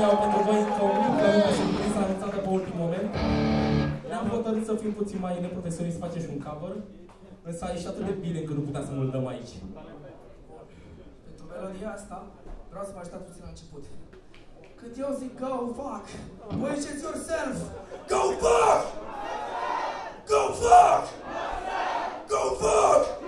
special pentru voi, cu o mică surpriză anunțată pe ultimul moment. Ne-am hotărât să fim puțin mai neprofesioniști, să facem și un cover, însă a ieșit atât de bine încât nu puteam să nu-l dăm aici. Pentru melodia asta, vreau să mă ajutați puțin la început. Când eu zic go fuck, voi ziceți yourself, go fuck! Go fuck! Go fuck!